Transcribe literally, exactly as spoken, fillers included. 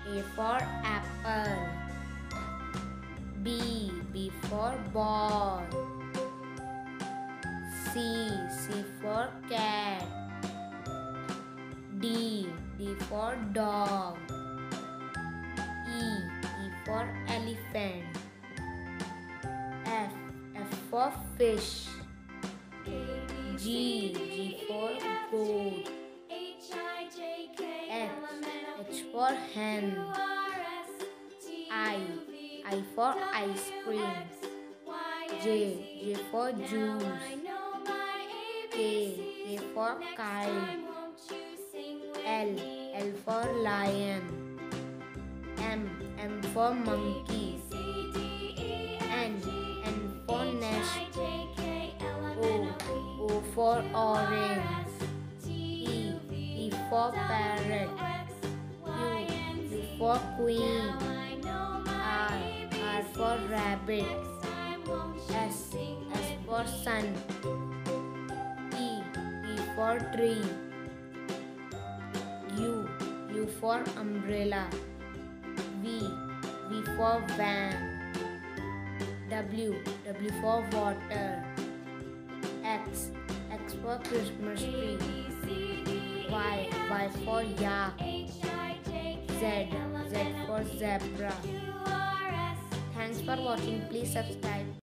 A for apple. B. B for ball. C. C for cat. D. D for dog. E. E for elephant. F. F for fish. G. G for goat. H. H for hen. I. I for ice cream. J. J for juice. K. K for kite. L. L for lion. M. M for monkey. N. N for nest. O. O for orange. E. E for parrot. U. U for queen. R. R for rabbit. S. S for sun. T. T for tree. U. U for umbrella. V. V for van. W. W for water. X. X for Christmas tree. Y. Y for yak. Z. Z for zebra. Thanks for watching. Please subscribe.